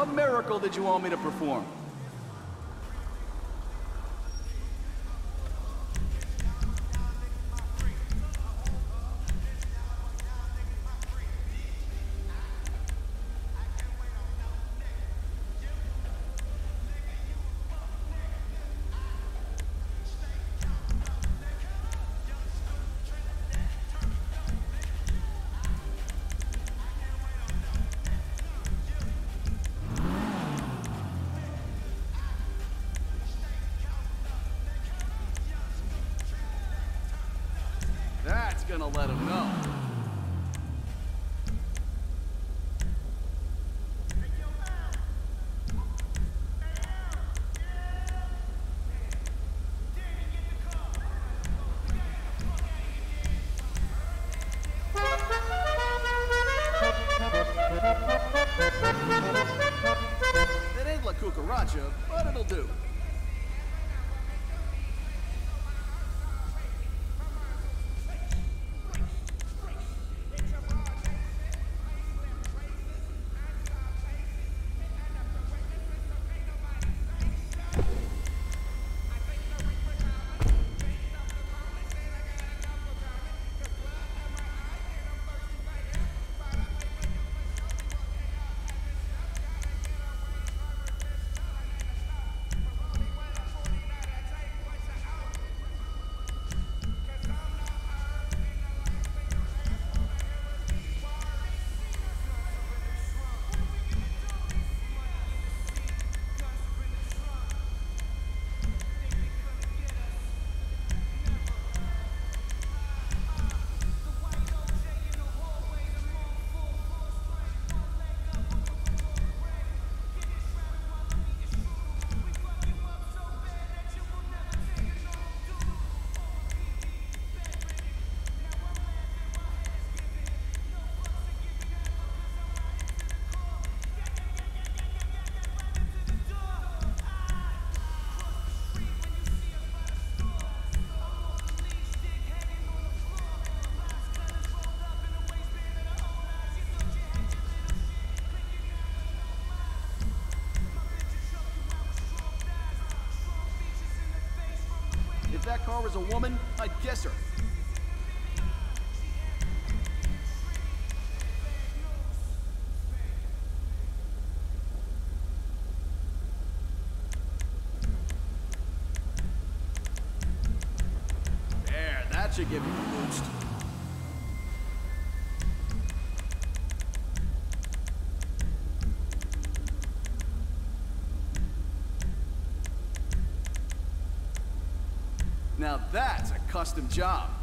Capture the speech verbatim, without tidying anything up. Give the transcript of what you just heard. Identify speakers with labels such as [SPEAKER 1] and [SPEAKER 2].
[SPEAKER 1] What miracle did you want me to perform? That's gonna let him know. It ain't La Cucaracha, but it'll do. If that car was a woman, I'd guess her. There, that should give you a boost. Now that's a custom job.